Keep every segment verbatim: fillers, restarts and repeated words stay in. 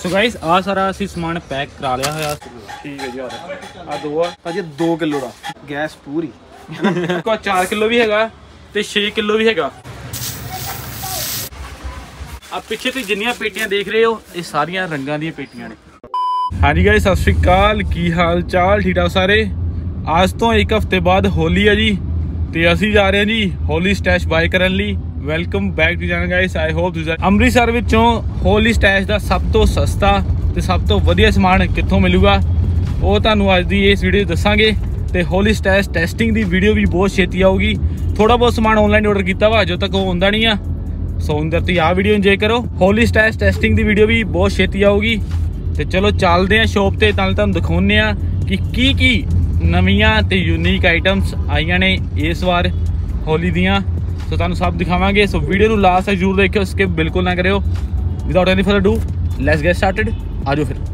So guys आ सारा ਅਸੀਂ ਸਮਾਨ ਪੈਕ ਕਰਾ ਲਿਆ ਹੋਇਆ। ਠੀਕ ਹੈ ਜੀ। ਆ ਦੋ ਆ ਭਾਜੀ ਦੋ ਕਿਲੋ ਦਾ ਗੈਸ ਪੂਰੀ ਕੋ ਚਾਰ ਕਿਲੋ ਵੀ ਹੈਗਾ ਤੇ ਛੇ ਕਿਲੋ ਵੀ ਹੈਗਾ। ਆ ਪਿੱਛੇ ਤੁਸੀਂ ਜਿੰਨੀਆਂ ਪੇਟੀਆਂ ਦੇਖ ਰਹੇ ਹੋ ਇਹ ਸਾਰੀਆਂ ਰੰਗਾਂ ਦੀਆਂ ਪੇਟੀਆਂ ਨੇ। ਹਾਂਜੀ ਗਾਇਸ ਸਤਿ ਸ਼੍ਰੀ ਅਕਾਲ, ਕੀ ਹਾਲ ਚਾਲ? ਠੀਕ ਠਾਕ ਸਾਰੇ। ਅੱਜ ਤੋਂ ਇੱਕ ਹਫ਼ਤੇ ਬਾਅਦ ਹੋਲੀ ਹੈ ਜੀ ਤੇ ਅਸੀਂ ਜਾ ਰਹੇ ਹਾਂ ਜੀ ਹੋਲੀ ਸਟੈਸ਼ ਬਾਏ ਕਰਨ ਲਈ। Welcome back to channel guys. I hope ਤੁਸੀਂ ਅੰਮ੍ਰਿਤਸਰ ਵਿੱਚੋਂ ਹੋਲੀ ਸਟੈਸ਼ ਦਾ ਸਭ ਤੋਂ ਸਸਤਾ ਤੇ ਸਭ ਤੋਂ ਵਧੀਆ ਸਮਾਨ ਕਿੱਥੋਂ ਮਿਲੂਗਾ ਉਹ ਤੁਹਾਨੂੰ ਅੱਜ ਦੀ ਇਸ ਵੀਡੀਓ ਦੱਸਾਂਗੇ। ਤੇ ਹੋਲੀ ਸਟੈਸ਼ ਟੈਸਟਿੰਗ ਦੀ ਵੀਡੀਓ ਵੀ ਬਹੁਤ ਛੇਤੀ ਆਊਗੀ। ਥੋੜਾ ਬਹੁਤ ਸਮਾਨ ਆਨਲਾਈਨ ਆਰਡਰ ਕੀਤਾ ਵਾ, ਅਜੇ ਤੱਕ ਉਹ ਆਉਂਦਾ ਨਹੀਂ ਆ। ਸੋ ਅੰਦਰ ਤੇ ਆ ਵੀਡੀਓ ਇੰਜੋਏ ਕਰੋ। ਹੋਲੀ ਸਟੈਸ਼ ਟੈਸਟਿੰਗ ਦੀ ਵੀਡੀਓ ਵੀ ਬਹੁਤ ਛੇਤੀ ਆਊਗੀ। ਤੇ ਚਲੋ ਚੱਲਦੇ ਆ ਸ਼ੋਪ ਤੇ, ਤਾਂ ਤੁਹਾਨੂੰ ਦਿਖਾਉਂਦੇ ਆ ਕਿ ਕੀ ਕੀ ਨਵੀਆਂ ਤੇ ਯੂਨੀਕ ਆਈਟਮਸ ਆਈਆਂ ਨੇ ਇਸ ਵਾਰ ਹੋਲੀ ਦੀਆਂ। ਸੋ ਤੁਹਾਨੂੰ ਸਭ ਦਿਖਾਵਾਂਗੇ। ਸੋ ਵੀਡੀਓ ਨੂੰ ਲਾਸਟ ਤੱਕ ਜ਼ਰੂਰ ਦੇਖਿਓ, ਸਕਿਪ ਬਿਲਕੁਲ ਨਾ ਕਰਿਓ। Without any further ado let's get started. ਆਜੋ ਫਿਰ।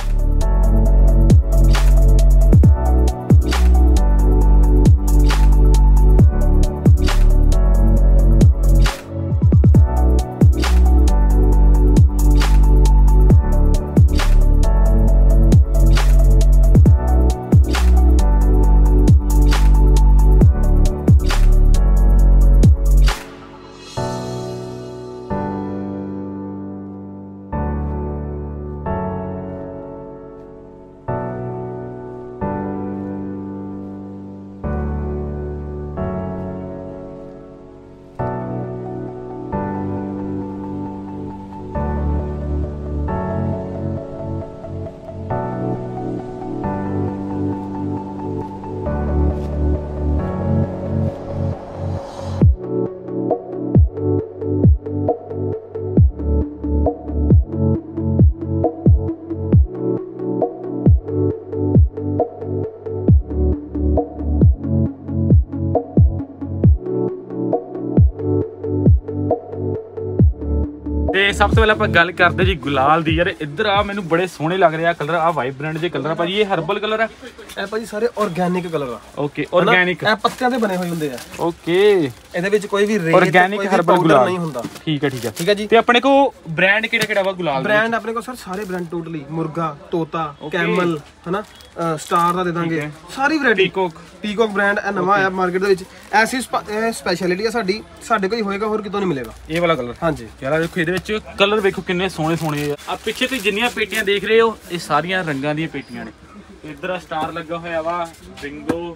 ਤੇ ਸਭ ਤੋਂ ਪਹਿਲਾਂ ਆਪਾਂ ਗੱਲ ਕਰਦੇ ਜੀ ਗੁਲਾਲ ਦੀ। ਯਾਰ ਇੱਧਰ ਆ ਮੈਨੂੰ ਬੜੇ ਸੋਹਣੇ ਲੱਗ ਰਹੇ ਆ ਕਲਰ। ਆ ਵਾਈਬ੍ਰੈਂਟ ਜੇ ਕਲਰ ਆ ਭਾਜੀ, ਇਹ ਹਰਬਲ ਕਲਰ ਆ? ਇਹ ਭਾਜੀ ਸਾਰੇ ਆਰਗੈਨਿਕ ਕਲਰ ਆ। ਓਕੇ ਆਰਗੈਨਿਕ, ਇਹ ਪੱਤਿਆਂ ਦੇ ਬਣੇ ਹੋਏ ਹੁੰਦੇ ਆ। ਓਕੇ ਇਹਦੇ ਵਿੱਚ ਕੋਈ ਵੀ ਰੇਤ ਆਰਗੈਨਿਕ ਹਰਬਲ ਗੁਲਾਲ ਨਹੀਂ ਹੁੰਦਾ। ਠੀਕ ਹੈ ਠੀਕ ਹੈ ਠੀਕ ਹੈ ਜੀ। ਤੇ ਆਪਣੇ ਕੋ ਬ੍ਰਾਂਡ ਕਿਹੜਾ ਕਿਹੜਾ ਵਾ ਗੁਲਾਲ? ਬ੍ਰਾਂਡ ਆਪਣੇ ਕੋਲ ਸਰ ਸਾਰੇ ਬ੍ਰਾਂਡ ਟੋਟਲੀ ਮੁਰਗਾ, ਤੋਤਾ, ਕੈਮਲ, ਹਨਾ, ਸਟਾਰ ਦਾ ਦੇ ਦਾਂਗੇ ਸਾਰੀ ਵੈਰਾਈਟੀ। ਪੀਕੌਕ ਪੀਕੌਕ ਬ੍ਰਾਂਡ ਇਹ ਨਵਾਂ ਆਇਆ ਮਾਰਕੀਟ ਦੇ ਵਿੱਚ। ਐਸੀ ਸਪੈਸ਼ਲਿਟੀ ਆ ਸਾਡੀ, ਸਾਡੇ ਕੋਲ ਹੀ ਹੋਏਗਾ, ਹੋਰ ਕਿਤੋਂ ਨਹੀਂ ਮਿਲੇਗਾ ਇਹ ਵਾਲਾ ਕਲਰ। ਹਾਂਜੀ ਯਾਰ ਦੇਖੋ ਇਹਦੇ ਵਿੱਚ ਕਲਰ ਵੇਖੋ ਕਿੰਨੇ ਸੋਹਣੇ ਸੋਹਣੇ ਆ। ਆ ਪਿੱਛੇ ਤੁਸੀਂ ਜਿੰਨੀਆਂ ਪੇਟੀਆਂ ਦੇਖ ਰਹੇ ਹੋ ਇਹ ਸਾਰੀਆਂ ਰੰਗਾਂ ਦੀਆਂ ਪੇਟੀਆਂ ਨੇ। ਇੱਧਰ ਸਟਾਰ ਲੱਗਾ ਹੋਇਆ ਵਾ, ਬਿੰਗੋ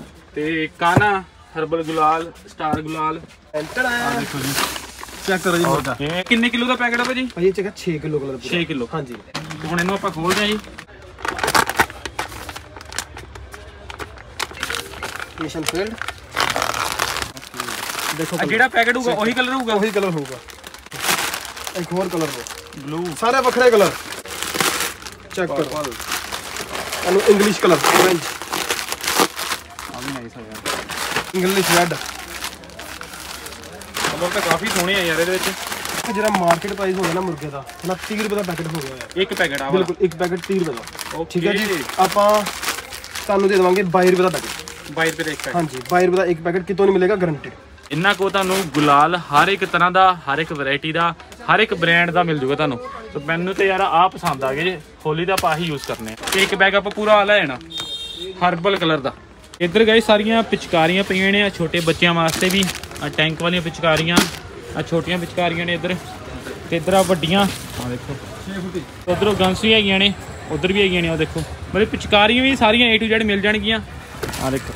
ਤੇ ਕਾਨਾ ਹਰਬਲ ਗੁਲਾਲ, ਸਟਾਰ ਗੁਲਾਲ। ਆ ਦੇਖੋ ਜੀ, ਚੈੱਕ ਕਰੋ ਜੀ ਮੁਰਗਾ। ਕਿੰਨੇ ਕਿਲੋ ਦਾ ਪੈਕਟ ਆ ਭਾਜੀ? ਭਾਜੀ ਇਹ ਚ ਛੇ ਕਿਲੋ ਕਲਰ। ਛੇ ਕਿਲੋ। ਹਾਂਜੀ ਤੇ ਹੁਣ ਇਹਨੂੰ ਆਪਾਂ ਖੋਲਦੇ ਆ ਜੀ। ਮਿਸ਼ਨ ਫੀਲਡ ਦੇਖੋ, ਜਿਹੜਾ ਪੈਕਟ ਹੋਊਗਾ ਉਹੀ ਕਲਰ ਹੋਊਗਾ? ਉਹੀ ਕਲਰ ਹੋਊਗਾ। ਇੱਕ ਹੋਰ ਕਲਰ ਬਲੂ, ਸਾਰੇ ਵੱਖਰੇ ਕਲਰ। ਚੈੱਕ ਕਰੋ ਇਹਨੂੰ ਇੰਗਲਿਸ਼ ਕਲਰ, ਔਰੇਂਜ। ਆ ਵੀ ਨਾਈਸ ਆ ਯਾਰ, ਇੰਗਲਿਸ਼ ਰੈੱਡ। ਕਲਰ ਤਾਂ ਕਾਫੀ ਸੋਹਣੇ ਆ ਯਾਰ ਇਹਦੇ ਵਿੱਚ। ਜਿਹੜਾ ਮਾਰਕੀਟ ਪ੍ਰਾਈਸ ਹੋ ਗਿਆ ਨਾ ਮੁਰਗੇ ਦਾ, ਨਾ ਤੀਹ ਰੁਪਏ ਦਾ ਪੈਕਟ ਹੋ ਗਿਆ ਯਾਰ। ਇੱਕ ਪੈਕਟ ਆ? ਬਿਲਕੁਲ ਇੱਕ ਪੈਕਟ ਤੀਹ ਰੁਪਏ ਦਾ। ਠੀਕ ਹੈ ਜੀ। ਆਪਾਂ ਤੁਹਾਨੂੰ ਦੇ ਦੇਵਾਂਗੇ ਬਾਈ ਰੁਪਏ ਦਾ ਪੈਕਟ। ਬਾਈ ਰੁਪਏ ਦਾ ਇੱਕ ਪੈਕਟ? ਹਾਂਜੀ ਬਾਈ ਰੁਪਏ ਦਾ ਇੱਕ ਪੈਕਟ, ਕਿਤੋਂ ਨਹੀਂ ਮਿਲੇਗਾ, ਗਰੰਟਿਡ। ਇਹਨਾਂ ਕੋ ਤੁਹਾਨੂੰ ਗੁਲਾਲ ਹਰ ਇੱਕ ਤਰ੍ਹਾਂ ਦਾ, ਹਰ ਇੱਕ ਵੈਰਾਈਟੀ ਦਾ, ਹਰ ਇੱਕ ਬ੍ਰਾਂਡ ਦਾ ਮਿਲ ਜੂਗਾ ਤੁਹਾਨੂੰ। ਤੇ ਮੈਨੂੰ ਤੇ ਯਾਰ ਆਹ ਪਸੰਦ ਆ ਗਏ ਜੇ, ਹੋਲੀ ਦਾ ਆਪਾਂ ਆਹੀ ਯੂਜ਼ ਕਰਨੇ ਆ। ਤੇ ਇੱਕ ਬੈਗ ਆਪਾਂ ਪੂਰਾ ਆ ਲੈ ਜਾਣਾ ਹਰਬਲ ਕਲਰ ਦਾ। ਇੱਧਰ ਗਏ ਸਾਰੀਆਂ ਪਿਚਕਾਰੀਆਂ ਪਈਆਂ ਨੇ, ਆ ਛੋਟੇ ਬੱਚਿਆਂ ਵਾਸਤੇ ਵੀ। ਆ ਟੈਂਕ ਵਾਲੀਆਂ ਪਿਚਕਾਰੀਆਂ, ਆ ਛੋਟੀਆਂ ਪਿਚਕਾਰੀਆਂ ਨੇ ਇੱਧਰ। ਤੇ ਇੱਧਰ ਆ ਵੱਡੀਆਂ, ਆ ਦੇਖੋ। ਉੱਧਰੋਂ ਗਨਸ ਵੀ ਹੈਗੀਆਂ ਨੇ, ਉੱਧਰ ਵੀ ਹੈਗੀਆਂ ਨੇ। ਉਹ ਦੇਖੋ ਮਤਲਬ ਪਿਚਕਾਰੀਆਂ ਵੀ ਸਾਰੀਆਂ ਏ ਟੂ ਜ਼ੈਡ ਮਿਲ ਜਾਣਗੀਆਂ। ਆ ਦੇਖੋ।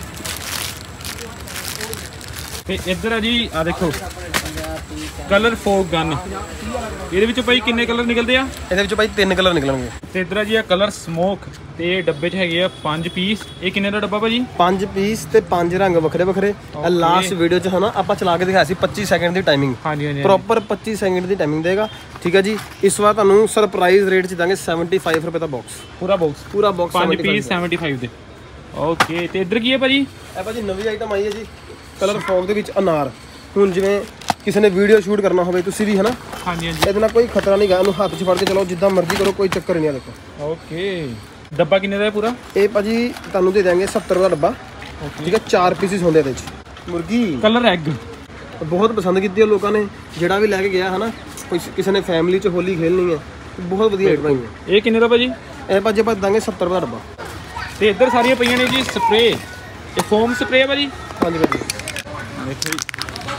ਤੇ ਇੱਧਰ ਆ ਜੀ, ਆ ਦੇਖੋ ਕਲਰ ਫੋਕ ਗਨ। ਇਹਦੇ ਵਿੱਚੋਂ ਭਾਈ ਕਿੰਨੇ ਕਲਰ ਨਿਕਲਦੇ ਆ? ਇਹਦੇ ਵਿੱਚੋਂ ਭਾਈ ਤਿੰਨ ਕਲਰ ਨਿਕਲਣਗੇ। ਤੇ ਇੱਧਰ ਆ ਜੀ ਆ ਕਲਰ ਸਮੋਕ, ਤੇ ਡੱਬੇ 'ਚ ਹੈਗੇ ਆ ਪੰਜ ਪੀਸ। ਇਹ ਕਿੰਨੇ ਦਾ ਡੱਬਾ ਭਾਜੀ? ਪੰਜ ਪੀਸ ਤੇ ਪੰਜ ਰੰਗ ਵੱਖਰੇ ਵੱਖਰੇ। ਲਾਸਟ ਵੀਡੀਓ 'ਚ ਹਨਾ ਆਪਾਂ ਚਲਾ ਕੇ ਦਿਖਾਇਆ ਸੀ ਪੱਚੀ ਸੈਕਿੰਡ ਦੀ ਟਾਈਮਿੰਗ। ਹਾਂਜੀ ਹਾਂਜੀ ਪ੍ਰੋਪਰ ਪੱਚੀ ਸੈਕਿੰਡ ਦੀ ਟਾਈਮਿੰਗ ਦੇਗਾ। ਠੀਕ ਹੈ ਜੀ। ਇਸ ਵਾਰ ਤੁਹਾਨੂੰ ਸਰਪ੍ਰਾਈਜ਼ ਰੇਟ 'ਚ ਦਾਂਗੇ ਪਚੱਤਰ ਰੁਪਏ ਦਾ ਬਾਕਸ। ਪੂਰਾ ਬਾਕਸ? ਪੂਰਾ ਬਾਕਸ ਪੰਜ ਪੀਸ ਪਚੱਤਰ ਦੇ। ਓਕੇ। ਤੇ ਇੱਧਰ ਕੀ ਹੈ ਭਾਜੀ? ਇਹ ਭਾਜੀ ਨਵੀਂ ਆਈਟਮ ਆਈ ਹੈ ਜੀ, ਕਲਰ ਫੋਕ ਦੇ ਵਿੱਚ ਅਨਾਰ। ਹੁਣ ਜਿਵੇਂ ਕਿਸੇ ਨੇ ਵੀਡੀਓ ਸ਼ੂਟ ਕਰਨਾ ਹੋਵੇ ਤੁਸੀਂ ਵੀ ਹਨਾ, ਹਾਂਜੀ ਹਾਂਜੀ, ਇਹਦੇ ਨਾਲ ਕੋਈ ਖਤਰਾ ਨਹੀਂ ਗਾ। ਇਹਨੂੰ ਹੱਥ 'ਚ ਫੜ ਕੇ ਚਲੋ, ਜਿੱਦਾਂ ਮਰਜ਼ੀ ਕਰੋ, ਕੋਈ ਚੱਕਰ ਨਹੀਂ ਆ। ਦੇਖੋ ਓਕੇ। ਡੱਬਾ ਕਿੰਨੇ ਦਾ ਹੈ ਪੂਰਾ? ਇਹ ਭਾਜੀ ਤੁਹਾਨੂੰ ਦੇ ਦੇਵਾਂਗੇ ਸੱਤਰ ਦਾ ਡੱਬਾ। ਠੀਕ ਹੈ। ਚਾਰ ਪੀਸਿਸ ਹੁੰਦੇ ਇਹਦੇ 'ਚ। ਮੁਰਗੀ ਕਲਰ ਐਗ ਬਹੁਤ ਪਸੰਦ ਕੀਤੀ ਹੈ ਲੋਕਾਂ ਨੇ। ਜਿਹੜਾ ਵੀ ਲੈ ਕੇ ਗਿਆ ਹਨਾ, ਕੋਈ ਕਿਸੇ ਨੇ ਫੈਮਿਲੀ 'ਚ ਹੋਲੀ ਖੇਲਣੀ ਹੈ ਬਹੁਤ ਵਧੀਆ ਰੇਟ ਭਾਈ ਇਹ ਕਿੰਨੇ ਦਾ ਭਾਜੀ? ਇਹ ਭਾਜੀ ਆਪਾਂ ਦਾਂਗੇ ਸੱਤਰ ਰੁਪਏ ਦਾ ਡੱਬਾ। ਤੇ ਇੱਧਰ ਸਾਰੀਆਂ ਪਈਆਂ ਨੇ ਜੀ ਸਪਰੇ, ਇਹ ਫੋਮ ਸਪਰੇ ਭਾਜੀ। ਹਾਂਜੀ ਭਾਜੀ ਦੇਖੋ ਜੀ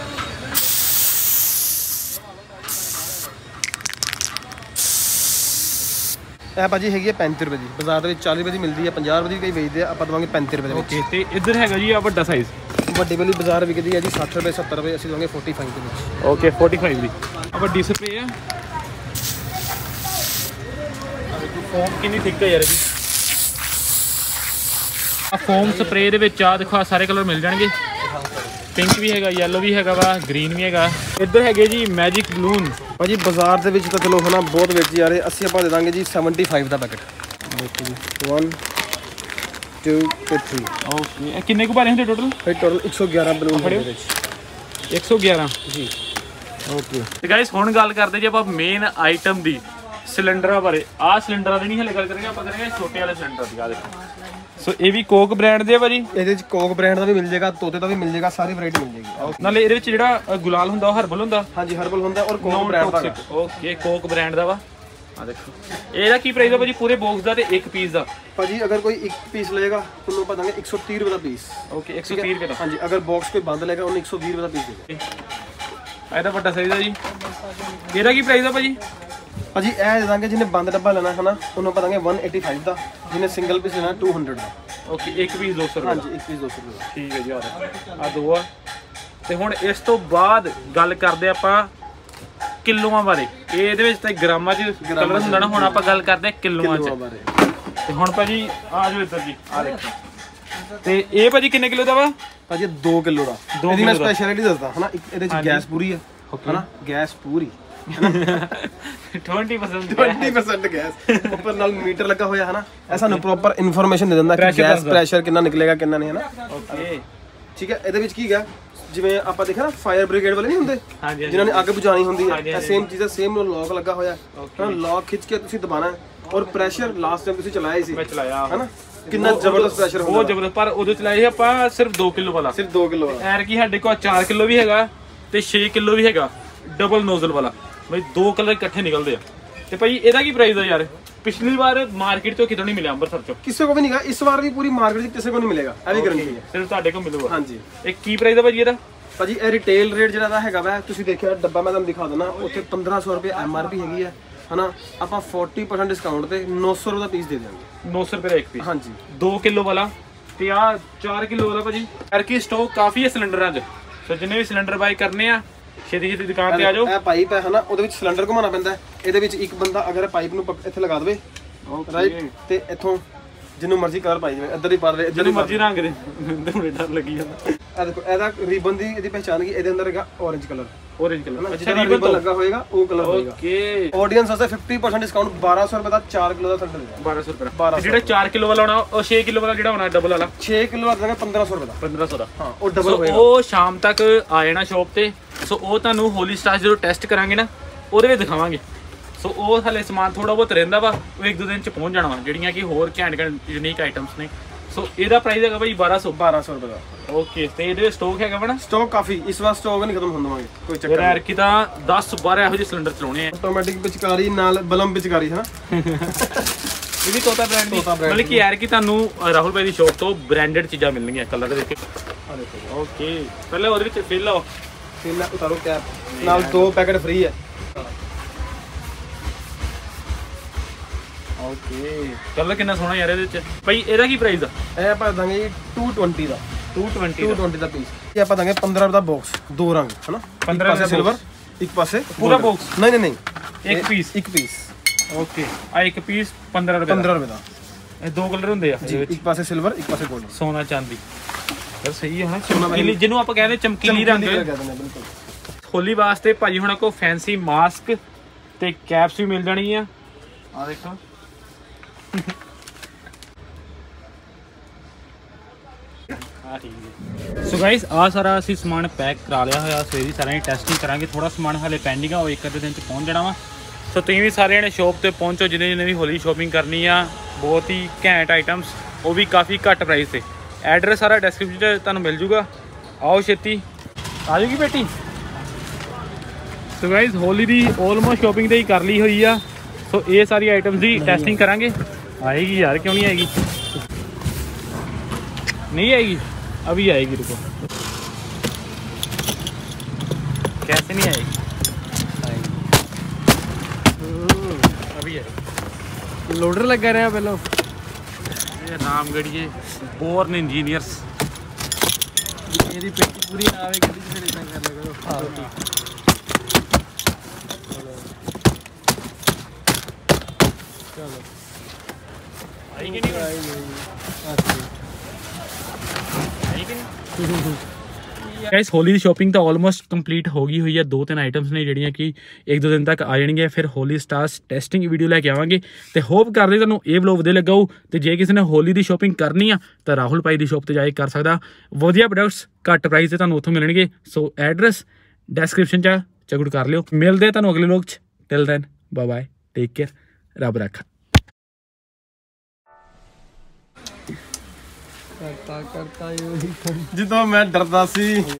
ਇਹ ਭਾਜੀ ਹੈਗੀ ਹੈ ਪੈਂਤੀ ਰੁਪਏ ਦੀ, ਬਾਜ਼ਾਰ ਦੇ ਵਿੱਚ ਚਾਲੀ ਰੁਪਏ ਦੀ ਮਿਲਦੀ ਹੈ, ਪੰਜਾਹ ਰੁਪਏ ਦੀ ਕਈ ਵੇਚਦੇ ਆ, ਆਪਾਂ ਦਵਾਂਗੇ ਪੈਂਤੀ ਰੁਪਏ ਦੇ ਵਿੱਚ। ਓਕੇ ਤੇ ਇੱਧਰ ਹੈਗਾ ਜੀ ਆ ਵੱਡਾ ਸਾਈਜ਼, ਵੱਡੀ ਵਾਲੀ ਬਾਜ਼ਾਰ ਵਿਕਦੀ ਹੈ ਜੀ ਸੱਠ ਰੁਪਏ ਸੱਤਰ ਰੁਪਏ, ਅਸੀਂ ਦਵਾਂਗੇ ਪੈਂਤਾਲੀ ਦੇ ਵਿੱਚ। ਓਕੇ ਪੈਂਤਾਲੀ ਦੀ ਆ ਵੱਡੀ ਸਪਰੇ ਆ। ਫੋਮ ਕਿੰਨੀ ਥਿਕ ਹੈ ਯਾਰ ਇਹਦੀ। ਆ ਫੋਮ ਸਪਰੇ ਦੇ ਵਿੱਚ ਆ ਦੇਖੋ ਆ ਸਾਰੇ ਕਲਰ ਮਿਲ ਜਾਣਗੇ, ਪਿੰਕ ਵੀ ਹੈਗਾ, ਯੈਲੋ ਵੀ ਹੈਗਾ ਵਾ, ਗ੍ਰੀਨ ਵੀ ਹੈਗਾ। ਇੱਧਰ ਹੈਗੇ ਜੀ ਮੈਜਿਕ ਬਲੂਨ ਭਾਜੀ ਬਾਜ਼ਾਰ ਦੇ ਵਿੱਚ ਤਾਂ ਚਲੋ ਹਨਾ ਬਹੁਤ ਵੇਚੀ ਜਾ ਰਹੇ, ਅਸੀਂ ਆਪਾਂ ਦੇ ਦਾਂਗੇ ਜੀ ਪਚੱਤਰ ਦਾ ਪੈਕਟ। ਦੇਖੋ ਜੀ ਇੱਕ ਦੋ ਤੇ ਤਿੰਨ। ਓਕੇ ਇਹ ਕਿੰਨੇ ਕੁ ਭਾਰੇ ਹੁੰਦੇ ਟੋਟਲ? ਫਿਰ ਟੋਟਲ ਇੱਕ ਸੌ ਗਿਆਰਾਂ ਬਲੂਨ ਦੇ ਵਿੱਚ। ਇੱਕ ਸੌ ਗਿਆਰਾਂ ਜੀ ਓਕੇ। ਤੇ ਗਾਇਸ ਹੁਣ ਗੱਲ ਕਰਦੇ ਜੀ ਆਪਾਂ ਮੇਨ ਆਈਟਮ ਦੀ, ਸਿਲੰਡਰਾਂ ਬਾਰੇ। ਆਹ ਸਿਲੰਡਰਾਂ ਦੀ ਨਹੀਂ ਹਲੇ ਗੱਲ ਕਰਾਂਗੇ, ਆਪਾਂ ਕਰਾਂਗੇ ਛੋਟੇ ਵਾਲੇ ਸਿਲੰਡਰ ਦੀ। ਆ ਦੇਖੋ ਸੋ ਇਹ ਵੀ ਕੋਕ ਬ੍ਰਾਂਡ ਦੇ ਆ ਭਾਜੀ। ਇਹਦੇ ਵਿੱਚ ਕੋਕ ਬ੍ਰਾਂਡ ਦਾ ਵੀ ਮਿਲ ਜਾਏਗਾ, ਤੋਤੇ ਦਾ ਵੀ ਮਿਲ ਜਾਏਗਾ, ਸਾਰੀ ਵੈਰਾਈਟੀ ਮਿਲ ਜਾਏਗੀ। ਨਾਲੇ ਇਹਦੇ ਵਿੱਚ ਜਿਹੜਾ ਗੁਲਾਲ ਹੁੰਦਾ ਉਹ ਹਰਬਲ ਹੁੰਦਾ। ਹਾਂਜੀ ਹਰਬਲ ਹੁੰਦਾ ਔਰ ਕੋਕ ਬ੍ਰਾਂਡ ਦਾ। ਓਕੇ ਕੋਕ ਬ੍ਰਾਂਡ ਦਾ ਵਾ। ਆ ਦੇਖੋ ਇਹਦਾ ਕੀ ਪ੍ਰਾਈਸ ਆ ਭਾਜੀ ਪੂਰੇ ਬਾਕਸ ਦਾ ਤੇ ਇੱਕ ਪੀਸ ਦਾ? ਭਾਜੀ ਅਗਰ ਕੋਈ ਇੱਕ ਪੀਸ ਲਏਗਾ ਤੁਹਾਨੂੰ ਆਪਾਂ ਦਾਂਗੇ ਇੱਕ ਸੌ ਤੀਹ ਰੁਪਏ ਦਾ ਪੀਸ। ਓਕੇ ਇੱਕ ਸੌ ਤੀਹ ਰੁਪਏ ਦਾ। ਹਾਂਜੀ ਅਗਰ ਬਾਕਸ ਕੋਈ ਬੰਦ ਲਏਗਾ ਉਹਨੂੰ ਇੱਕ ਸੌ ਵੀਹ ਰੁਪਏ ਦਾ ਪੀਸ ਦੇਗਾ। ਇਹਦਾ ਵੱਡਾ ਸਾਈਜ਼ ਆ ਜੀ, ਇਹਦਾ ਕੀ ਪ੍ਰਾਈਸ ਆ ਭਾਜੀ? ਭਾਜੀ ਇਹ ਦੇ ਦਾਂਗੇ ਜਿਹਨੇ ਬੰਦ ਡੱਬਾ ਲੈਣਾ ਹੈ ਨਾ ਉਹਨੂੰ ਆਪਾਂ ਦਾਂਗੇ ਇੱਕ ਸੌ ਪਚਾਸੀ ਦਾ, ਜਿਹਨੇ ਸਿੰਗਲ ਪੀਸ ਲੈਣਾ ਦੋ ਸੌ ਦਾ। ਓਕੇ ਇੱਕ ਪੀਸ ਦੋ ਸੌ ਰੁਪਏ। ਹਾਂਜੀ ਇੱਕ ਪੀਸ ਦੋ ਸੌ ਰੁਪਏ। ਠੀਕ ਹੈ ਜੀ। ਆ ਆ ਦੋ ਆ। ਤੇ ਹੁਣ ਇਸ ਤੋਂ ਬਾਅਦ ਗੱਲ ਕਰਦੇ ਆਪਾਂ ਕਿਲੋਆਂ ਬਾਰੇ। ਇਹਦੇ ਵਿੱਚ ਤਾਂ ਗ੍ਰਾਮਾਂ 'ਚ ਕਲਰ ਹੁੰਦਾ ਨਾ, ਹੁਣ ਆਪਾਂ ਗੱਲ ਕਰਦੇ ਕਿਲੋਆਂ 'ਚ ਬਾਰੇ। ਤੇ ਹੁਣ ਭਾਜੀ ਆ ਜਾਓ ਇੱਧਰ ਜੀ, ਆ ਦੇਖੋ। ਤੇ ਇਹ ਭਾਜੀ ਕਿੰਨੇ ਕਿਲੋ ਦਾ ਵਾ? ਭਾਜੀ ਦੋ ਕਿਲੋ ਦਾ। ਇਹਦੀ ਮੈਂ ਸਪੈਸ਼ਲਿਟੀ ਦੱਸਦਾ ਹਨਾ, ਇਹਦੇ 'ਚ ਗੈਸ ਪੂਰੀ ਹੈ ਹਨਾ, ਗੈਸ ਪੂਰੀ ਵੀਹ ਪਰਸੈਂਟ ਵੀਹ ਪਰਸੈਂਟ ਗੈਸ ਉੱਪਰ ਨਾਲ ਮੀਟਰ ਲੱਗਾ ਹੋਇਆ ਹੈ ਨਾ, ਇਹ ਸਾਨੂੰ ਪ੍ਰੋਪਰ ਇਨਫੋਰਮੇਸ਼ਨ ਦੇ ਦਿੰਦਾ ਕਿ ਗੈਸ ਪ੍ਰੈਸ਼ਰ ਕਿੰਨਾ ਨਿਕਲੇਗਾ ਕਿੰਨਾ ਨਹੀਂ ਹੈ ਨਾ। ਓਕੇ ਠੀਕ ਹੈ। ਇਹਦੇ ਵਿੱਚ ਕੀ ਹੈ ਜਿਵੇਂ ਆਪਾਂ ਦੇਖਿਆ ਨਾ ਫਾਇਰ ਬ੍ਰਿਗੇਡ ਵਾਲੇ ਨਹੀਂ ਹੁੰਦੇ ਜਿਨ੍ਹਾਂ ਨੇ ਅੱਗ ਬੁਝਾਉਣੀ ਹੁੰਦੀ ਹੈ, ਇਹ ਸੇਮ ਚੀਜ਼ ਹੈ, ਸੇਮ ਲੌਕ ਲੱਗਾ ਹੋਇਆ ਹੈ। ਲੌਕ ਖਿੱਚ ਕੇ ਤੁਸੀਂ ਦਬਾਣਾ ਔਰ ਪ੍ਰੈਸ਼ਰ ਲਾਸਟ ਟਾਈਮ ਤੁਸੀਂ ਚਲਾਇਆ ਸੀ, ਮੈਂ ਚਲਾਇਆ ਹੈ ਨਾ, ਕਿੰਨਾ ਜ਼ਬਰਦਸਤ ਪ੍ਰੈਸ਼ਰ ਹੁੰਦਾ। ਬਹੁਤ ਜ਼ਬਰਦਸਤ। ਪਰ ਉਦੋਂ ਚਲਾਏ ਆਪਾਂ ਸਿਰਫ ਦੋ ਕਿਲੋ ਵਾਲਾ, ਸਿਰਫ ਦੋ ਕਿਲੋ ਵਾਲਾ। ਐਰ ਕੀ ਸਾਡੇ ਕੋਲ ਚਾਰ ਕਿਲੋ ਵੀ ਹੈਗਾ ਤੇ ਛੇ ਕਿਲੋ ਵੀ ਹੈਗਾ ਡਬਲ ਨੋਜ਼ਲ ਵਾਲਾ, ਬਈ ਦੋ ਕਲਰ ਇਕੱਠੇ ਨਿਕਲਦੇ ਆ। ਤੇ ਭਾਈ ਇਹਦਾ ਕੀ ਪ੍ਰਾਈਸ ਆ ਯਾਰ? ਪਿਛਲੀ ਵਾਰ ਮਾਰਕੀਟ ਤੋਂ ਕਿਤੋਂ ਨਹੀਂ ਮਿਲਿਆ, ਅੰਮ੍ਰਿਤਸਰ ਚੋਂ ਕਿਸੇ ਕੋ ਵੀ ਨਹੀਂਗਾ, ਇਸ ਵਾਰ ਵੀ ਪੂਰੀ ਮਾਰਕੀਟ 'ਚ ਕਿਸੇ ਕੋ ਨਹੀਂ ਮਿਲੇਗਾ, ਇਹ ਵੀ ਗਾਰੰਟੀ ਹੈ, ਸਿਰਫ ਤੁਹਾਡੇ ਕੋਲ ਮਿਲੂਗਾ। ਹਾਂਜੀ। ਇਹ ਕੀ ਪ੍ਰਾਈਸ ਆ ਭਾਜੀ ਇਹਦਾ? ਭਾਜੀ ਇਹ ਰਿਟੇਲ ਰੇਟ ਜਿਹੜਾ ਦਾ ਹੈਗਾ ਵਾ, ਤੁਸੀਂ ਦੇਖਿਆ ਡੱਬਾ ਮੈਂ ਤੁਹਾਨੂੰ ਦਿਖਾ ਦਿੰਦਾ, ਉੱਥੇ ਪੰਦਰਾਂ ਸੌ ਰੁਪਏ ਐਮ ਆਰ ਪੀ ਹੈਗੀ ਹੈ ਹਨਾ, ਆਪਾਂ ਚਾਲੀ ਪਰਸੈਂਟ ਡਿਸਕਾਊਂਟ ਤੇ ਨੌ ਸੌ ਰੁਪਏ ਦਾ ਪੀਸ ਦੇ ਦਿਆਂਗੇ। ਨੌ ਸੌ ਰੁਪਏ ਦਾ ਇੱਕ ਪੀਸ। ਹਾਂਜੀ ਦੋ ਕਿਲੋ ਵਾਲਾ ਤੇ ਆ ਚਾਰ ਕਿਲੋ ਵਾਲਾ ਭਾਜੀ। ਯਾਰ ਕੀ ਸਟਾਕ ਕਾਫੀ ਹੈ ਸਿਲੰਡਰਾਂ 'ਚ, ਸੋ ਜਿੰਨੇ ਵੀ ਸਿਲੰਡਰ ਬਾਈ ਕਰਨੇ ਆ ਛੇਤੀ ਛੇਤੀ ਦੁਕਾਨ ਤੇ ਆ ਜਾਓ। ਇਹ ਪਾਈਪ ਹੈ ਹਨਾ, ਉਹਦੇ ਵਿੱਚ ਸਿਲੰਡਰ ਘੁਮਾਉਣਾ ਪੈਂਦਾ, ਇਹਦੇ ਵਿੱਚ ਇੱਕ ਬੰਦਾ ਅਗਰ ਪਾਈਪ ਨੂੰ ਇੱਥੇ ਲਗਾ ਦੇਵੇ ਰਾਈਟ, ਤੇ ਇੱਥੋਂ ਜਿੰਨੂੰ ਮਰਜ਼ੀ ਕਲਰ ਪਾਈ ਜਾਵੇ, ਇੱਧਰ ਹੀ ਪਾ ਦੇਵੇ, ਜਿੰਨੂੰ ਮਰਜ਼ੀ ਰੰਗ ਦੇ, ਮੈਨੂੰ ਡਰ ਲੱਗੀ ਜਾਂਦਾ। ਇਹ ਦੇਖੋ ਇਹਦਾ ਰੀਬਨ ਦੀ ਇਹਦੀ ਪਹਿਚਾਨ ਕੀ, ਇਹਦੇ ਅੰਦਰ ਹੈਗਾ orange ਕਲਰ, orange ਕਲਰ। ਅੱਛਾ ਰੀਬਨ ਲੱਗਾ ਹੋਏਗਾ ਉਹ ਕਲਰ ਹੋਏਗਾ। ਓਕੇ ਆਡੀਅנס ਵਾਸਤੇ ਪਚਾਸ ਪਰਸੈਂਟ ਡਿਸਕਾਊਂਟ, ਬਾਰਾਂ ਸੌ ਰੁਪਏ ਦਾ ਚਾਰ ਕਿਲੋ ਦਾ ਸਿਲੰਡਰ ਹੈ। ਬਾਰਾਂ ਸੌ ਰੁਪਏ ਜਿਹੜਾ ਚਾਰ ਕਿਲੋ ਵਾਲਾ ਹੋਣਾ, ਉਹ ਛੇ ਕਿਲੋ ਵਾਲਾ ਜਿਹੜਾ ਹੋਣਾ ਡਬਲ ਵਾਲਾ ਛੇ ਕਿਲੋ ਦਾ ਦੇਗਾ ਪੰਦਰਾਂ ਸੌ ਰੁਪਏ ਦਾ। ਪੰਦਰਾਂ ਸੌ ਦਾ ਹਾਂ ਉਹ ਡਬਲ ਹੋਏਗਾ। ਉਹ ਸ਼ਾਮ ਤੱਕ ਆ ਜਾਣਾ ਸ਼ਾਪ ਤੇ, ਸੋ ਉਹ ਤੁਹਾਨੂੰ ਹੋਲੀ ਸਟਾਰ ਜਦੋਂ ਟੈਸਟ ਕਰਾਂਗੇ ਨਾ ਉਹਦੇ ਵਿੱਚ ਦਿਖਾਵਾਂਗੇ। ਸੋ ਉਹ ਹਲੇ ਸਮਾਨ ਥੋੜਾ ਬਹੁਤ ਰਹਿੰਦਾ ਵਾ, ਉਹ ਇੱਕ ਦੋ ਦਿਨ ਚ ਪਹੁੰਚ ਜਾਣਾ ਵਾ, ਜਿਹੜੀਆਂ ਕਿ ਹੋਰ ਘੈਂਟ ਘੈਂਟ ਯੂਨੀਕ ਆਈਟਮਸ ਨੇ। ਸੋ ਇਹਦਾ ਪ੍ਰਾਈਸ ਹੈਗਾ ਭਾਈ ਬਾਰਾਂ ਸੌ ਬਾਰਾਂ ਸੌ ਰੁਪਏ ਦਾ। ਓਕੇ ਤੇ ਇਹਦੇ ਸਟਾਕ ਹੈਗਾ ਵਾ ਨਾ? ਸਟਾਕ ਕਾਫੀ, ਇਸ ਵਾਰ ਸਟਾਕ ਨਹੀਂ ਖਤਮ ਹੋਣ ਦਵਾਂਗੇ, ਕੋਈ ਚੱਕਰ ਨਹੀਂ। ਯਾਰ ਕਿ ਤਾਂ ਦਸ ਬਾਰਾਂ ਇਹੋ ਜਿਹੇ ਸਿਲੰਡਰ ਚਲਾਉਣੇ ਆ। ਆਟੋਮੈਟਿਕ ਪਿਚਕਾਰੀ ਨਾਲ ਬਲਮ ਪਿਚਕਾਰੀ ਹੈ ਇਹ ਵੀ ਤੋਤਾ ਬ੍ਰਾਂਡ ਦੀ, ਮਤਲਬ ਕਿ ਯਾਰ ਕਿ ਤੁਹਾਨੂੰ ਰਾਹੁਲ ਭਾਈ ਦੀ ਸ਼ੌਪ ਤੋਂ ਬ੍ਰਾਂਡਡ ਚੀਜ਼ਾਂ ਮਿਲਣਗੀਆਂ ਕਲਰ ਦੇ ਵਿੱਚ। ਓਕੇ ਪਹਿਲੇ ਉਹਦੇ ਵਿੱਚ ਫਿਲ ਆਓ, ਫਿਲ ਉਤਾਰੋ ਕੈਪ ਨਾਲ ਦੋ ਪੈਕੇਟ ਫ੍ਰੀ ਹੈ। ਓਕੇ ਕਲਰ ਕਿੰਨਾ ਸੋਹਣਾ ਯਾਰ ਇਹਦੇ ਵਿੱਚ। ਭਾਈ ਇਹਦਾ ਕੀ ਪ੍ਰਾਈਸ ਆ? ਇਹ ਆਪਾਂ ਦਾਂਗੇ ਜੀ ਦੋ ਸੌ ਵੀਹ ਦਾ, ਦੋ ਸੌ ਵੀਹ ਦੋ ਸੌ ਵੀਹ ਦਾ ਪੀਸ। ਇਹ ਆਪਾਂ ਦਾਂਗੇ ਪੰਦਰਾਂ ਰੁਪਏ ਦਾ ਬਾਕਸ, ਦੋ ਰੰਗ ਹਨਾ, ਪੰਦਰਾਂ ਪਾਸੇ ਸਿਲਵਰ ਇੱਕ ਪਾਸੇ ਪੂਰਾ ਬਾਕਸ। ਨਹੀਂ ਨਹੀਂ ਨਹੀਂ ਇੱਕ ਪੀਸ ਇੱਕ ਪੀਸ। ਓਕੇ ਆ ਇੱਕ ਪੀਸ ਪੰਦਰਾਂ ਰੁਪਏ ਪੰਦਰਾਂ ਰੁਪਏ ਦਾ। ਇਹ ਦੋ ਕਲਰ ਹੁੰਦੇ ਆ ਜੀ, ਇੱਕ ਪਾਸੇ ਸਿਲਵਰ ਇੱਕ ਪਾਸੇ 골ਡ, ਸੋਨਾ ਚਾਂਦੀ। ਯਾਰ ਸਹੀ ਹੈ ਨਾ, ਚਮਕੀਲੀ ਜਿਹਨੂੰ ਆਪਾਂ ਕਹਿੰਦੇ ਚਮਕੀਲੀ ਰੰਗ। ਬਿਲਕੁਲ। ਹੋਲੀ ਵਾਸਤੇ ਭਾਜੀ ਹੁਣਾਂ ਕੋ ਫੈਂਸੀ ਮਾਸਕ ਤੇ ਕੈਪਸ ਵੀ ਮਿਲ ਜਾਣੀ ਆ। ਆ ਦੇਖੋ ਆ ਠੀਕ ਹੈ। ਸੋ ਗਾਇਸ ਆ ਸਾਰਾ ਅਸੀਂ ਸਮਾਨ ਪੈਕ ਕਰਾ ਲਿਆ ਹੋਇਆ, ਸਵੇਰੀ ਸਾਰਿਆਂ ਦੀ ਟੈਸਟਿੰਗ ਕਰਾਂਗੇ। ਥੋੜਾ ਸਮਾਨ ਹਲੇ ਪੈਂਡਿੰਗ ਆ, ਉਹ ਇੱਕ ਅੱਧੇ ਦਿਨ ਚ ਪਹੁੰਚ ਜਾਣਾ ਵਾ। ਸੋ ਤੁਸੀਂ ਵੀ ਸਾਰਿਆਂ ਨੇ ਸ਼ੋਪ ਤੇ ਪਹੁੰਚੋ, ਜਿਹਨੇ ਜਿਹਨੇ ਵੀ ਹੋਲੀ ਸ਼ੋਪਿੰਗ ਕਰਨੀ ਆ। ਬਹੁਤ ਹੀ ਘੈਂਟ ਆਈਟਮਸ, ਉਹ ਵੀ ਕਾਫੀ ਘੱਟ ਪ੍ਰਾਈਸ ਤੇ। ਐਡਰੈਸ ਸਾਰਾ ਡਿਸਕ੍ਰਿਪਸ਼ਨ 'ਚ ਤੁਹਾਨੂੰ ਮਿਲ ਜੂਗਾ, ਆਓ ਛੇਤੀ ਆ ਜੂਗੀ ਬੇਟੀ। ਸੋ ਗਾਇਸ ਹੋਲੀ ਦੀ ਆਲਮੋਸਟ ਸ਼ੋਪਿੰਗ ਤੇ ਹੀ ਕਰ ਲਈ ਹੋਈ ਆ, सो ये सारी आइटम्स की टेस्टिंग करांगे। आएगी यार, क्यों नहीं आएगी, नहीं आएगी, अभी आएगी, रुको। कैसे नहीं आएगी, अभी आएगी। लोडर लगा रहे हैं पहले ये रामगढ़िए बोर्न इंजीनियर्स। मेरी पेटी पूरी ना आवे गड्डी से इतना कर लगा करो। चलो आएगी नहीं, आएगी गाइस होली की शॉपिंग तो ऑलमोस्ट कंप्लीट हो गई हुई है। दो तीन आइटम्स ने ਜਿਹੜੀਆਂ कि एक दो दिन तक आ ਜਾਣਗੇ। ਫਿਰ ਹੋਲੀ ਸਟਾਰਸ ਟੈਸਟਿੰਗ ਵੀਡੀਓ ਲੈ ਕੇ ਆਵਾਂਗੇ ਤੇ ਹੋਪ ਕਰਦੇ ਤੁਹਾਨੂੰ ਇਹ ਵਲੌਗ ਵਧੀਆ ਲੱਗਾ ਹੋ। ਤੇ ਜੇ ਕਿਸੇ ਨੇ ਹੋਲੀ ਦੀ ਸ਼ਾਪਿੰਗ ਕਰਨੀ ਆ ਤਾਂ ਰਾਹੁਲ ਭਾਈ ਦੀ ਸ਼ਾਪ ਤੇ ਜਾ ਕੇ ਕਰ ਸਕਦਾ। ਵਧੀਆ ਪ੍ਰੋਡਕਟਸ ਘੱਟ ਪ੍ਰਾਈਸ ਤੇ ਤੁਹਾਨੂੰ ਉੱਥੋਂ ਮਿਲਣਗੇ। ਸੋ ਐਡਰੈਸ ਡਿਸਕ੍ਰਿਪਸ਼ਨ 'ਚ ਚੈੱਕ ਆਊਟ ਕਰ ਲਿਓ। ਮਿਲਦੇ ਆ ਤੁਹਾਨੂੰ ਅਗਲੇ ਵਲੌਗ 'ਚ। Till then bye bye, take care, ਰੱਬ ਰੱਖਾ। करता करता जिद्दों मैं डरदा सी।